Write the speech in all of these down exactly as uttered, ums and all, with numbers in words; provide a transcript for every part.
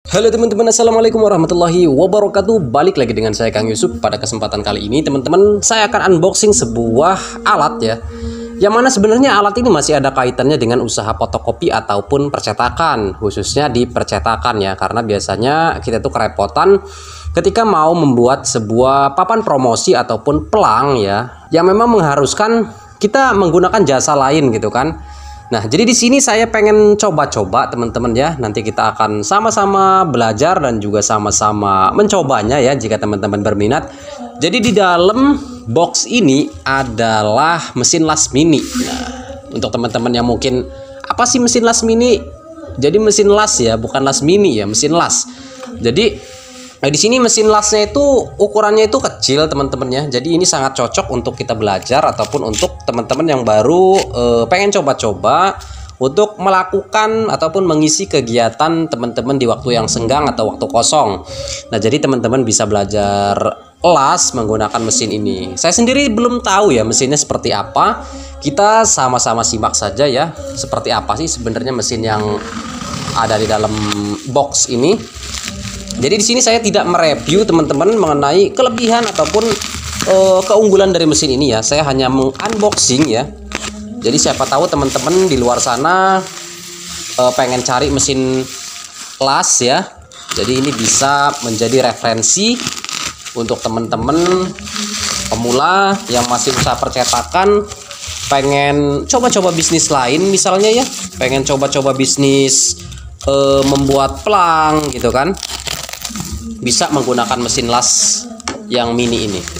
Halo teman-teman, assalamualaikum warahmatullahi wabarakatuh. Balik lagi dengan saya Kang Yusuf. Pada kesempatan kali ini teman-teman, saya akan unboxing sebuah alat ya, yang mana sebenarnya alat ini masih ada kaitannya dengan usaha fotokopi ataupun percetakan, khususnya di percetakan ya. Karena biasanya kita tuh kerepotan ketika mau membuat sebuah papan promosi ataupun pelang ya, yang memang mengharuskan kita menggunakan jasa lain gitu kan. Nah, jadi di sini saya pengen coba-coba teman-teman ya. Nanti kita akan sama-sama belajar dan juga sama-sama mencobanya ya jika teman-teman berminat. Jadi di dalam box ini adalah mesin las mini. Nah, untuk teman-teman yang mungkin apa sih mesin las mini? Jadi mesin las ya, bukan las mini ya, mesin las. Jadi nah, di sini mesin lasnya itu ukurannya itu kecil teman-teman ya. Jadi ini sangat cocok untuk kita belajar ataupun untuk teman-teman yang baru eh, pengen coba-coba untuk melakukan ataupun mengisi kegiatan teman-teman di waktu yang senggang atau waktu kosong. Nah, jadi teman-teman bisa belajar las menggunakan mesin ini. Saya sendiri belum tahu ya mesinnya seperti apa. Kita sama-sama simak saja ya. Seperti apa sih sebenarnya mesin yang ada di dalam box ini. Jadi di sini saya tidak mereview teman-teman mengenai kelebihan ataupun uh, keunggulan dari mesin ini ya. Saya hanya mengunboxing ya. Jadi siapa tahu teman-teman di luar sana uh, pengen cari mesin las ya. Jadi ini bisa menjadi referensi untuk teman-teman pemula yang masih usaha percetakan, pengen coba-coba bisnis lain misalnya ya. Pengen coba-coba bisnis uh, membuat pelang gitu kan. Bisa menggunakan mesin las yang mini ini.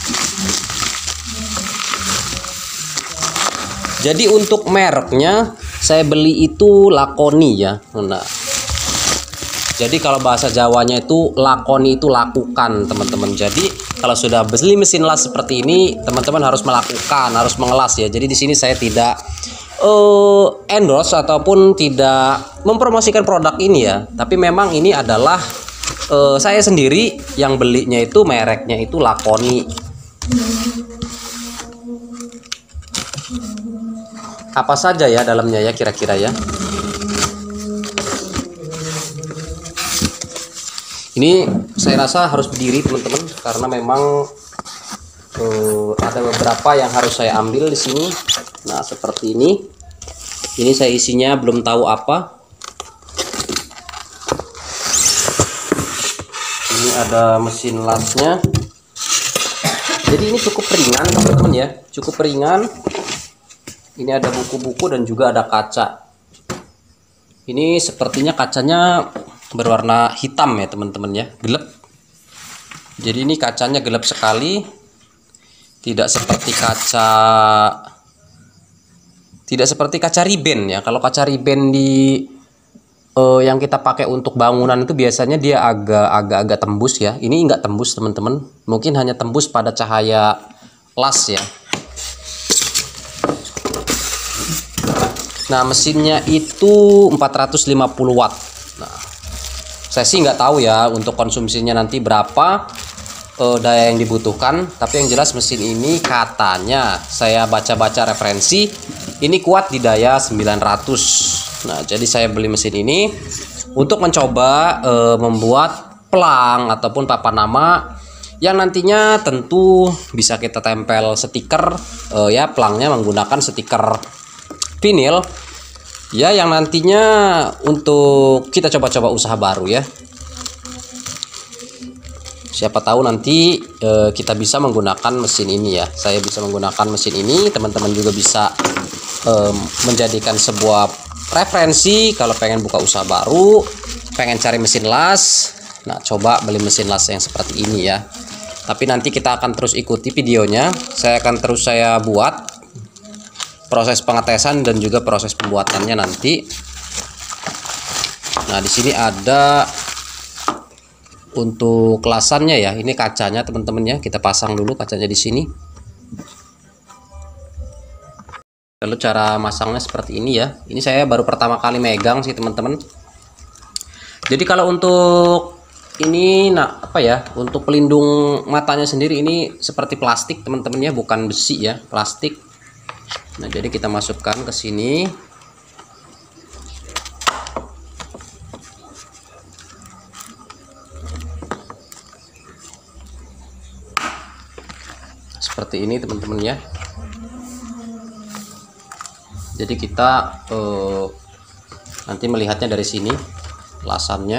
Jadi untuk mereknya saya beli itu Lakoni ya. Nah, jadi kalau bahasa Jawanya itu Lakoni itu lakukan teman-teman. Jadi kalau sudah beli mesin las seperti ini, teman-teman harus melakukan, harus mengelas ya. Jadi di sini saya tidak uh, endorse ataupun tidak mempromosikan produk ini ya. Tapi memang ini adalah Uh, saya sendiri yang belinya itu mereknya itu Lakoni. Apa saja ya dalamnya ya kira-kira ya. Ini saya rasa harus berdiri teman-teman karena memang uh, ada beberapa yang harus saya ambil di sini. Nah, seperti ini. Ini saya isinya belum tahu apa. Ini ada mesin lasnya. Jadi ini cukup ringan teman-teman ya, cukup ringan. Ini ada buku-buku dan juga ada kaca. Ini sepertinya kacanya berwarna hitam ya teman-teman ya, gelap. Jadi ini kacanya gelap sekali, tidak seperti kaca tidak seperti kaca riben ya. Kalau kaca riben di Uh, yang kita pakai untuk bangunan itu biasanya dia agak agak-agak tembus ya. Ini enggak tembus teman-teman. Mungkin hanya tembus pada cahaya las ya. Nah, mesinnya itu empat ratus lima puluh watt. Nah, saya sih nggak tahu ya untuk konsumsinya nanti berapa uh, daya yang dibutuhkan. Tapi yang jelas mesin ini katanya saya baca-baca referensi ini kuat di daya sembilan ratus. Nah, jadi saya beli mesin ini untuk mencoba e, membuat pelang ataupun papan nama yang nantinya tentu bisa kita tempel stiker e, ya, pelangnya menggunakan stiker vinil ya, yang nantinya untuk kita coba-coba usaha baru ya. Siapa tahu nanti e, kita bisa menggunakan mesin ini ya. Saya bisa menggunakan mesin ini, teman-teman juga bisa e, menjadikan sebuah referensi kalau pengen buka usaha baru, pengen cari mesin las. Nah, coba beli mesin las yang seperti ini ya. Tapi nanti kita akan terus ikuti videonya. Saya akan terus saya buat proses pengetesan dan juga proses pembuatannya nanti. Nah, di sini ada untuk kelasannya ya. Ini kacanya teman-teman ya. Kita pasang dulu kacanya di sini. Lalu cara masangnya seperti ini ya. Ini saya baru pertama kali megang sih teman-teman. Jadi kalau untuk ini nah apa ya, untuk pelindung matanya sendiri ini seperti plastik teman-teman ya, bukan besi ya, plastik. Nah, jadi kita masukkan ke sini. seperti ini teman-teman ya. Jadi kita eh, nanti melihatnya dari sini lasannya.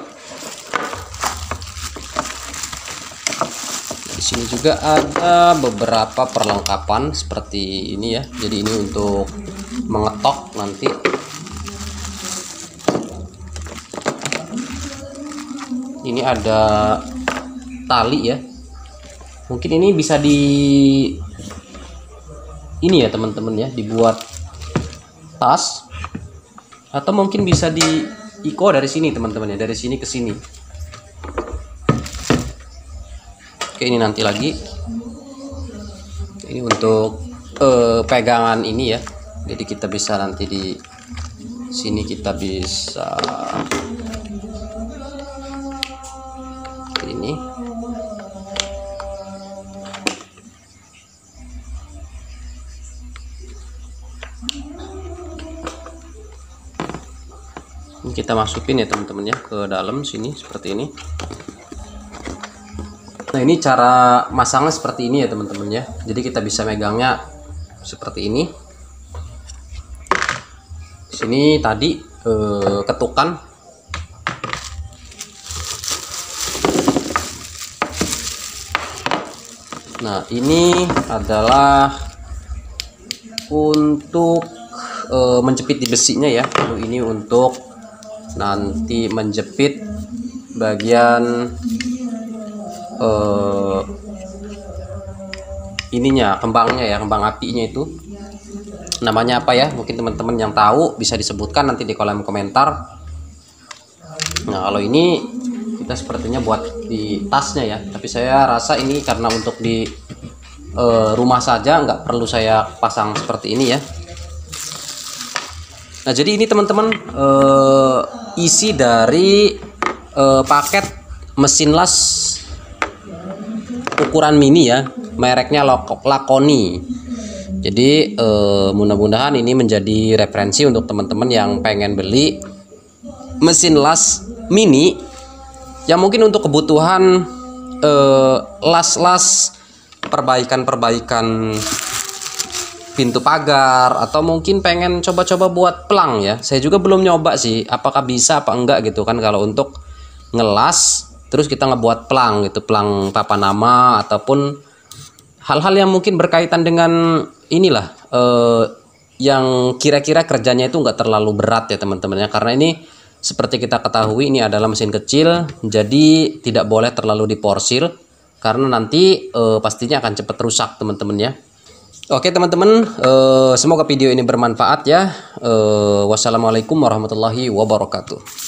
Di sini juga ada beberapa perlengkapan seperti ini ya. Jadi ini untuk mengetok nanti. Ini ada tali ya. Mungkin ini bisa di ini ya teman-teman ya, dibuat tas, atau mungkin bisa di iko dari sini teman-teman ya, dari sini ke sini. Oke, ini nanti lagi. Ini untuk eh, pegangan ini ya. Jadi kita bisa nanti di sini kita bisa ini. Ini kita masukin ya teman-teman ya ke dalam sini seperti ini. Nah, ini cara masangnya seperti ini ya teman-teman ya. Jadi kita bisa megangnya seperti ini. Sini tadi eh, ketukan. Nah, ini adalah untuk eh, menjepit di besinya ya. Lalu ini untuk nanti menjepit bagian Uh, ininya, kembangnya ya, kembang apinya itu namanya apa ya, mungkin teman-teman yang tahu bisa disebutkan nanti di kolom komentar. Nah, kalau ini kita sepertinya buat di tasnya ya, tapi saya rasa ini karena untuk di uh, rumah saja, nggak perlu saya pasang seperti ini ya. Nah, jadi ini teman-teman uh, isi dari uh, paket mesin las ukuran mini ya, mereknya Laconi. Jadi eh, mudah-mudahan ini menjadi referensi untuk teman-teman yang pengen beli mesin las mini yang mungkin untuk kebutuhan eh, las-las perbaikan-perbaikan pintu pagar, atau mungkin pengen coba-coba buat pelang ya. Saya juga belum nyoba sih apakah bisa apa enggak gitu kan, kalau untuk ngelas terus kita ngebuat pelang gitu, pelang papan nama ataupun hal-hal yang mungkin berkaitan dengan inilah eh, yang kira-kira kerjanya itu nggak terlalu berat ya teman-teman ya, karena ini seperti kita ketahui ini adalah mesin kecil, jadi tidak boleh terlalu diporsir karena nanti eh, pastinya akan cepat rusak teman-teman ya. Oke teman-teman, eh, semoga video ini bermanfaat ya. eh, wassalamualaikum warahmatullahi wabarakatuh.